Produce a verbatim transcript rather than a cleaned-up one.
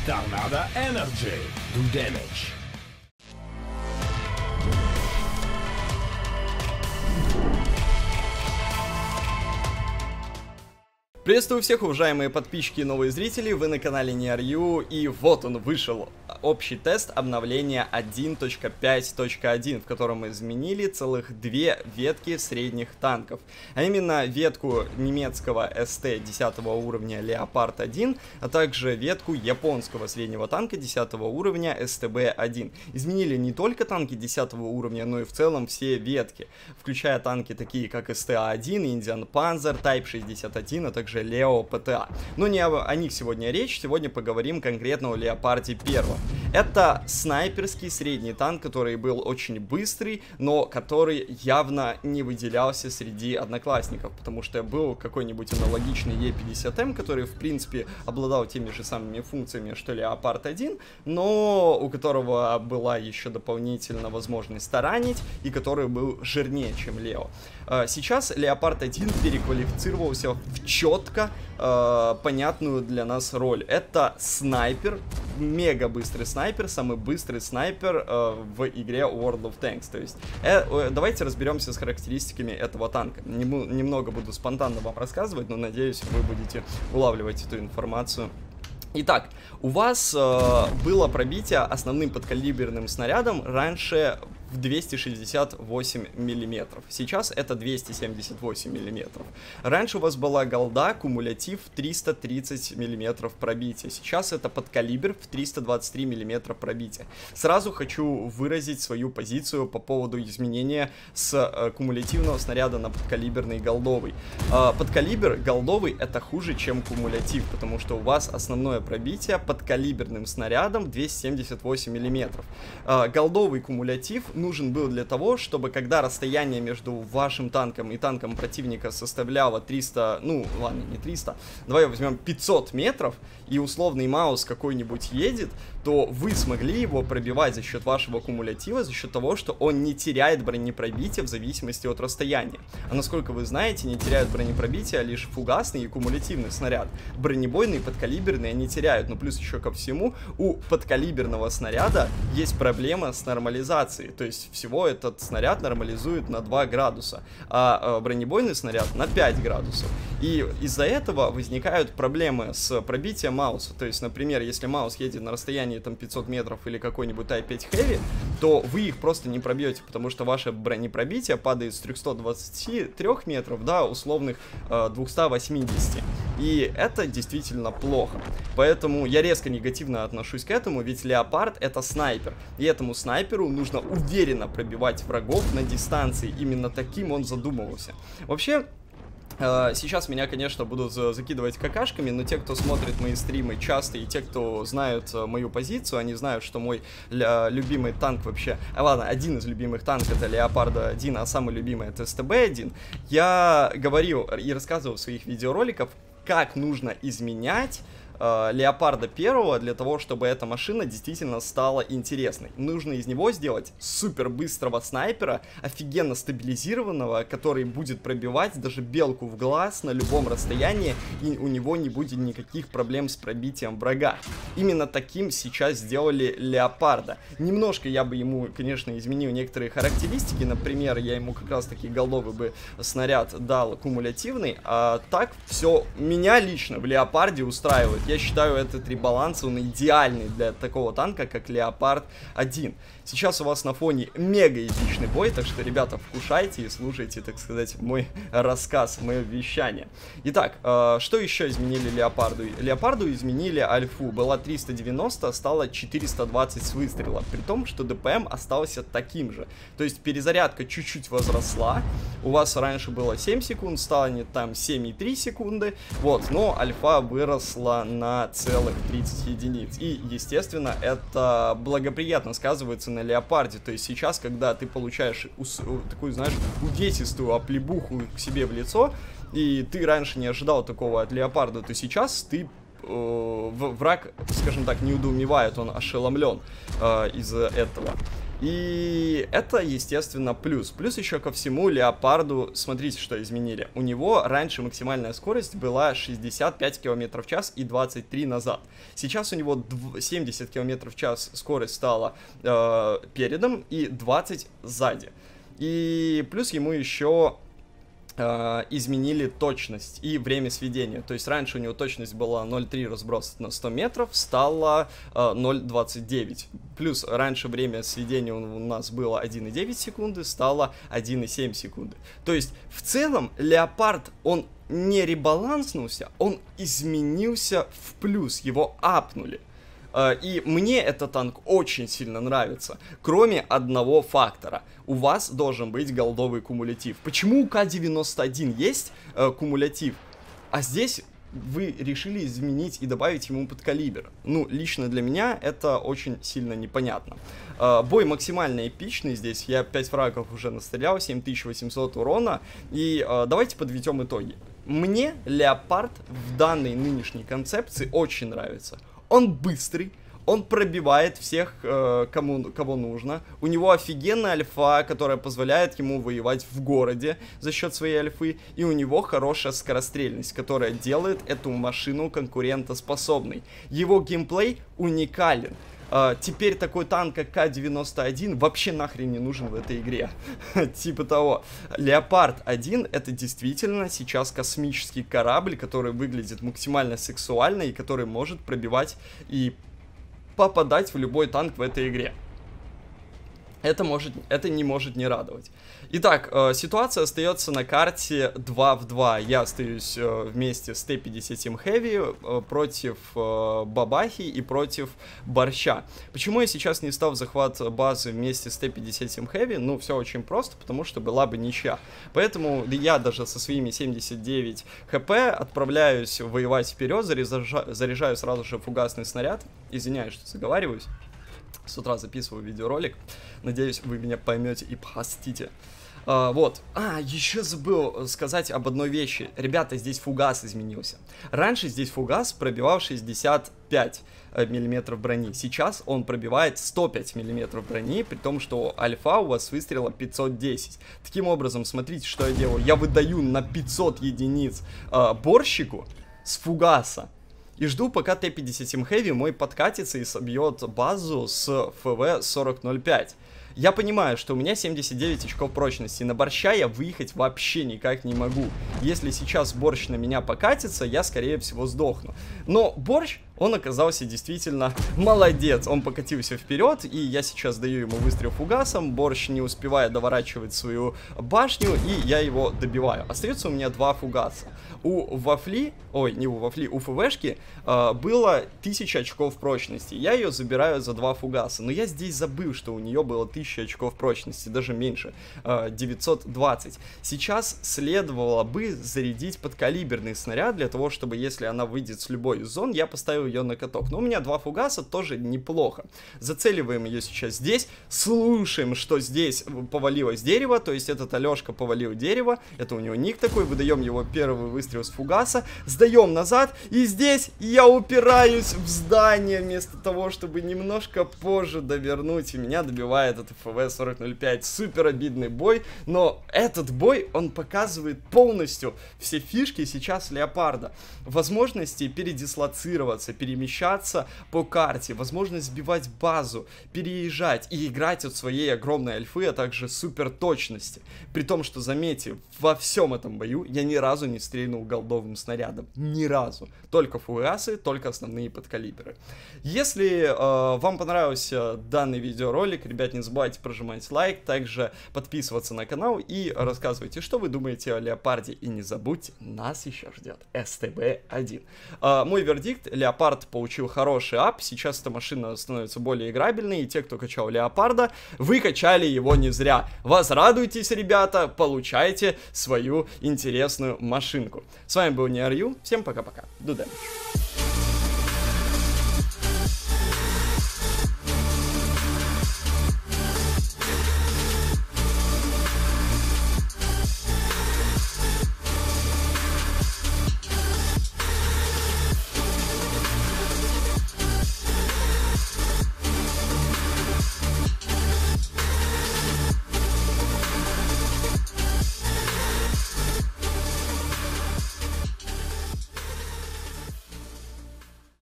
Tornado Energy. Do damage. Приветствую всех, уважаемые подписчики и новые зрители, вы на канале NearU, и вот он вышел, общий тест обновления один точка пять точка один, в котором мы изменили целых две ветки средних танков, а именно ветку немецкого эс тэ десятого уровня Leopard один, а также ветку японского среднего танка десятого уровня эс тэ бэ один. Изменили не только танки десятого уровня, но и в целом все ветки, включая танки такие как эс тэ а один, Indian Panzer, Type шестьдесят один, а также Leo пэ тэ а. Но не о, о них сегодня речь, сегодня поговорим конкретно о Леопарде первом. Это снайперский средний танк, который был очень быстрый, но который явно не выделялся среди одноклассников, потому что был какой-нибудь аналогичный е пятьдесят эм, который в принципе обладал теми же самыми функциями, что Леопард один, но у которого была еще дополнительно возможность таранить, и который был жирнее, чем Лео. Сейчас Леопард один переквалифицировался в четко э, понятную для нас роль. Это снайпер, мега быстрый снайпер, самый быстрый снайпер э, в игре World of Tanks. То есть, э, э, давайте разберемся с характеристиками этого танка. Нем, немного буду спонтанно вам рассказывать, но надеюсь, вы будете улавливать эту информацию. Итак, у вас э, было пробитие основным подкалиберным снарядом раньше в двести шестьдесят восемь миллиметров. Сейчас это двести семьдесят восемь миллиметров. Раньше у вас была голда, кумулятив триста тридцать миллиметров пробития. Сейчас это подкалибр в триста двадцать три миллиметра пробития. Сразу хочу выразить свою позицию по поводу изменения с э, кумулятивного снаряда на подкалиберный голдовый. Э, подкалибр голдовый это хуже, чем кумулятив, потому что у вас основное пробитие подкалиберным снарядом двести семьдесят восемь миллиметров. Э, голдовый кумулятив нужен был для того, чтобы когда расстояние между вашим танком и танком противника составляло триста, ну ладно, не триста, давай возьмем пятьсот метров, и условный маус какой-нибудь едет, то вы смогли его пробивать за счет вашего кумулятива, за счет того, что он не теряет бронепробития в зависимости от расстояния. А насколько вы знаете, не теряют бронепробития лишь фугасный и кумулятивный снаряд. Бронебойный и подкалиберный они теряют, но плюс еще ко всему, у подкалиберного снаряда есть проблема с нормализацией, то есть всего этот снаряд нормализует на два градуса, а бронебойный снаряд на пять градусов. И из-за этого возникают проблемы с пробитием мауса. То есть, например, если маус едет на расстоянии там пятьсот метров или какой-нибудь ай пять Heavy, то вы их просто не пробьете, потому что ваше бронепробитие падает с трёхсот двадцати трёх метров до условных э, двухсот восьмидесяти. И это действительно плохо. Поэтому я резко негативно отношусь к этому, ведь Леопард это снайпер. И этому снайперу нужно уверенно пробивать врагов на дистанции. Именно таким он задумывался. Вообще, сейчас меня, конечно, будут закидывать какашками, но те, кто смотрит мои стримы часто, и те, кто знают мою позицию, они знают, что мой любимый танк вообще... А ладно, один из любимых танков это Леопард один, а самый любимый это эс тэ бэ один. Я говорил и рассказывал в своих видеороликах, как нужно изменять Леопарда первого для того, чтобы эта машина действительно стала интересной. Нужно из него сделать супер быстрого снайпера, офигенно стабилизированного, который будет пробивать даже белку в глаз на любом расстоянии, и у него не будет никаких проблем с пробитием врага. Именно таким сейчас сделали Леопарда. Немножко я бы ему, конечно, изменил некоторые характеристики, например, я ему как раз таки голдовый бы снаряд дал кумулятивный, а так все меня лично в Леопарде устраивает. Я считаю, этот ребаланс, он идеальный для такого танка, как Леопард один. Сейчас у вас на фоне мега эпичный бой, так что, ребята, вкушайте и слушайте, так сказать, мой рассказ, мое вещание. Итак, э, что еще изменили Леопарду? Леопарду изменили альфу. Была триста девяносто, стало четыреста двадцать с выстрела, при том, что дэ пэ эм остался таким же. То есть перезарядка чуть-чуть возросла. У вас раньше было семь секунд, станет там семь и три секунды. Вот, но альфа выросла на целых тридцать единиц. И, естественно, это благоприятно сказывается на Леопарде. То есть сейчас, когда ты получаешь ус, такую, знаешь, увесистую оплебуху к себе в лицо, и ты раньше не ожидал такого от Леопарда, то сейчас ты э, враг, скажем так, не удоумевает, он ошеломлен э, из-за этого. И это, естественно, плюс. Плюс еще ко всему Леопарду, смотрите, что изменили. У него раньше максимальная скорость была шестьдесят пять километров в час и двадцать три назад. Сейчас у него семьдесят километров в час скорость стала э, передом и двадцать сзади. И плюс ему еще... изменили точность и время сведения. То есть раньше у него точность была ноль целых три разброс на сто метров, стало э, ноль целых двадцать девять. Плюс раньше время сведения у нас было один целых девять секунды, стало один целых семь секунды. То есть в целом Леопард, он не ребаланснулся, он изменился в плюс, его апнули. И мне этот танк очень сильно нравится, кроме одного фактора. У вас должен быть голдовый кумулятив. Почему у К девяносто один есть э, кумулятив, а здесь вы решили изменить и добавить ему подкалибр? Ну, лично для меня это очень сильно непонятно. Э, бой максимально эпичный здесь. Я пять фрагов уже настрелял, семь тысяч восемьсот урона. И э, давайте подведем итоги. Мне Леопард в данной нынешней концепции очень нравится. Он быстрый, он пробивает всех, э, кому, кого нужно. У него офигенная альфа, которая позволяет ему воевать в городе за счет своей альфы. И у него хорошая скорострельность, которая делает эту машину конкурентоспособной. Его геймплей уникален. Uh, теперь такой танк, как К девяносто один, вообще нахрен не нужен в этой игре. Типа того. Леопард один это действительно сейчас космический корабль, который выглядит максимально сексуально и который может пробивать и попадать в любой танк в этой игре. Это, может, это не может не радовать. Итак, э, ситуация остается на карте два в два. Я остаюсь э, вместе с Т пятьдесят семь Heavy э, против э, Бабахи и против Борща. Почему я сейчас не стал в захват базы вместе с Т пятьдесят семь Heavy? Ну, все очень просто, потому что была бы ничья. Поэтому я даже со своими семьдесят девять хп отправляюсь воевать вперед, заряжаю, заряжаю сразу же фугасный снаряд. Извиняюсь, что заговариваюсь. С утра записываю видеоролик. Надеюсь, вы меня поймете и простите. А, вот. А, еще забыл сказать об одной вещи. Ребята, здесь фугас изменился. Раньше здесь фугас пробивал шестьдесят пять миллиметров брони. Сейчас он пробивает сто пять миллиметров брони, при том, что альфа у вас выстрела пятьсот десять. Таким образом, смотрите, что я делаю. Я выдаю на пятьсот единиц а, борщику с фугаса. И жду, пока Т пятьдесят семь Heavy мой подкатится и собьет базу с эф вэ сорок ноль пять. Я понимаю, что у меня семьдесят девять очков прочности. На борща я выехать вообще никак не могу. Если сейчас борщ на меня покатится, я, скорее всего, сдохну. Но борщ, он оказался действительно молодец. Он покатился вперед, и я сейчас даю ему выстрел фугасом. Борщ не успевает доворачивать свою башню, и я его добиваю. Остается у меня два фугаса. У Вафли, ой, не у Вафли, у ФВшки э, было тысяча очков прочности. Я ее забираю за два фугаса. Но я здесь забыл, что у нее было тысяча очков прочности, даже меньше, э, девятьсот двадцать. Сейчас следовало бы зарядить подкалиберный снаряд для того, чтобы, если она выйдет с любой из зон, я поставил ее на каток. Но у меня два фугаса тоже неплохо. Зацеливаем ее сейчас здесь, слушаем, что здесь повалилось дерево, то есть этот Алешка повалил дерево, это у него ник такой, выдаем его первый выстрел с фугаса, сдаем назад, и здесь я упираюсь в здание вместо того, чтобы немножко позже довернуть, и меня добивает этот эф вэ сорок ноль пять. Супер обидный бой, но этот бой, он показывает полностью все фишки сейчас Леопарда. Возможности передислоцироваться, перемещаться по карте, возможность сбивать базу, переезжать и играть от своей огромной альфы, а также супер точности. При том, что, заметьте, во всем этом бою я ни разу не стрельнул голдовым снарядом. Ни разу. Только фугасы, только основные подкалиберы. Если э, вам понравился данный видеоролик, ребят, не забывайте прожимать лайк, также подписываться на канал и рассказывайте, что вы думаете о Леопарде. И не забудьте, нас еще ждет эс тэ бэ один. Э, мой вердикт: Леопард получил хороший ап, сейчас эта машина становится более играбельной, и те, кто качал Леопарда, вы качали его не зря. Возрадуйтесь, ребята, получайте свою интересную машинку. С вами был NearU, всем пока-пока, до damage.